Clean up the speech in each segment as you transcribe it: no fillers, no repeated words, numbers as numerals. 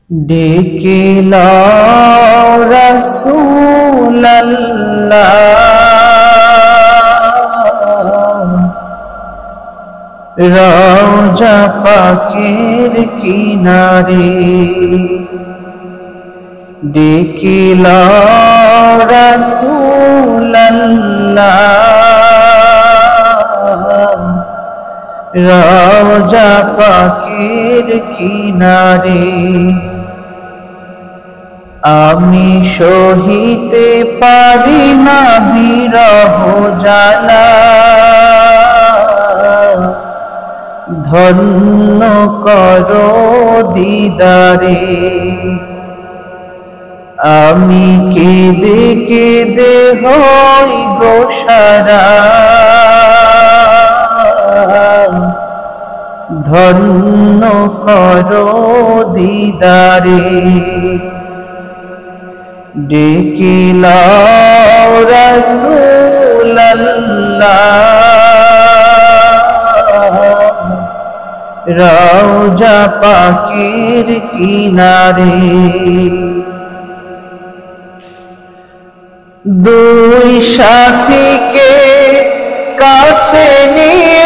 ডেকে লও রাসূলুল্লাহ, রওজা পাকের কিনারে। ডেকে লও রাসূলুল্লাহ, রওজা পাকের কিনারে। আমি সহিতে পারি না বিরহ জ্বালা, ধন্য করো দিদারে। আমি কেঁদে কেঁদে হই গো সারা, ধন্য করো দিদারে। ডেকে লও রাসূলুল্লাহ, রওজা পাকের কিনারে। দুই সাথীকে কাছে নিয়ে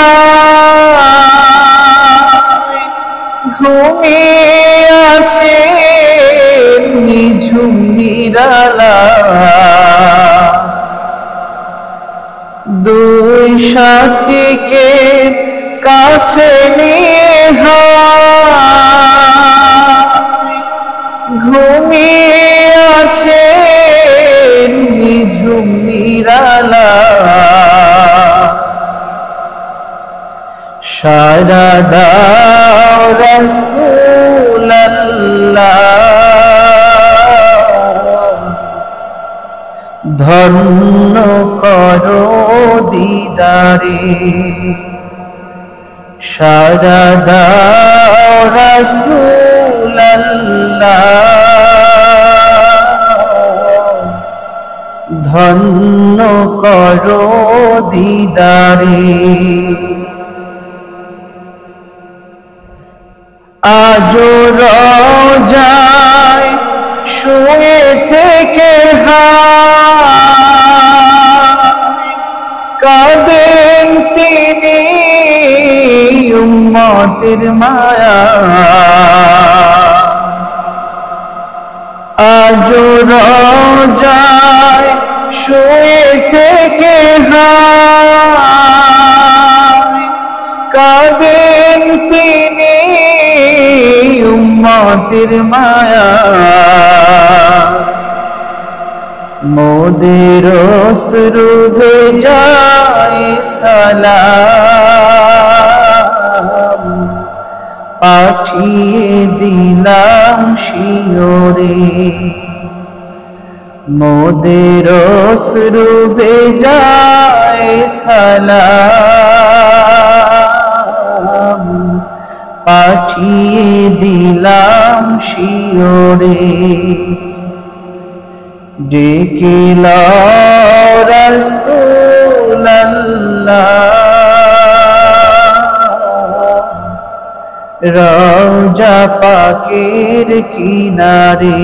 ঘুমিয়ে আছে নিঝুম নিরালা। দুই সাথীকে কাছে নিয়ে ঘুমিয়ে আছে নিঝুম নিরালা। সারা দাও রাসূলুল্লাহ, ধন্য করো দিদারে। সারা দাও রাসূলুল্লাহ, ধন্য করো দিদারে। আজো রওজায় শুয়ে থেকে কাঁদেন তিনি উম্মতের মায়া। আজো রওজায় শুয়ে থেকে কাঁদেন তিনি উম্মতের মায়া। মোদের অশ্রু ভেজায় সালাম, পাঠিয়ে দিলাম শিয়রে। মোদের অশ্রু ভেজায় সালাম, পাঠিয়ে দিলাম শিয়রে। ডেকে লও রাসূলুল্লাহ, রওজা পাকের কিনারে।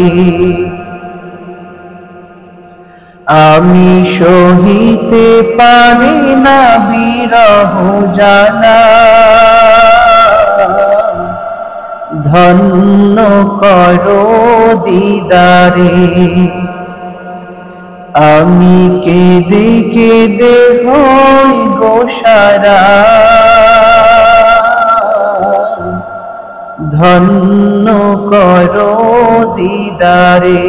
আমি সহিতে পারি না বিরহ জ্বালা, ধন্য করো দিদারে। আমি কেঁদে কেঁদে হই গো সারা, ধন্য করো দিদারে।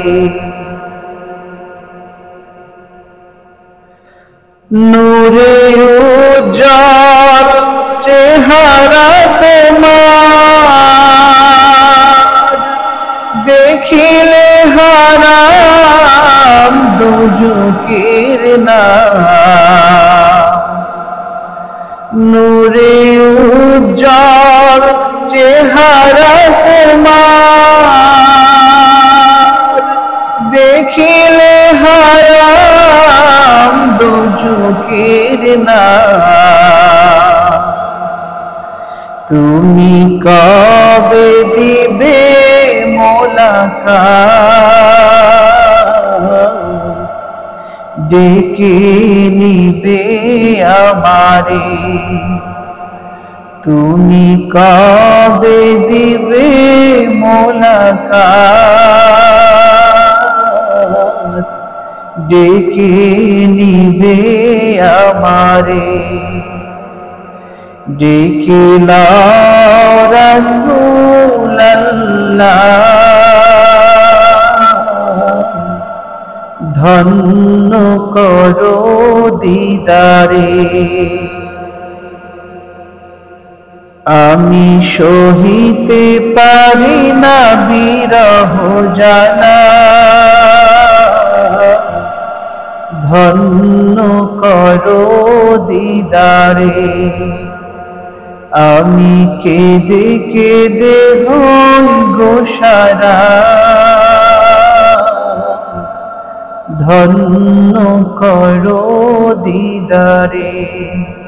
নূরে উজ্জ্বল চেহারা তোমার, দেখিলে হারাম দুজকের নাম। নূরে উজ্জ্বল চেহারা তোমার, দেখিলে হারাম দুজকের নাম। তুমি কবে দিবে মোলাকাত ডেকে নিবে আমারে তুমি কবে দিবে মোলাকাত ডেকে নিবে আমারে ডেকে লাও রাসূলুল্লাহ ধন্য করো দিদারে আমি সহিতে পারি না বিরহ জানা ধন্য করো দিদারে আমি কেঁদে কেঁদে হই গো সারা ধন্য করো দিদারে।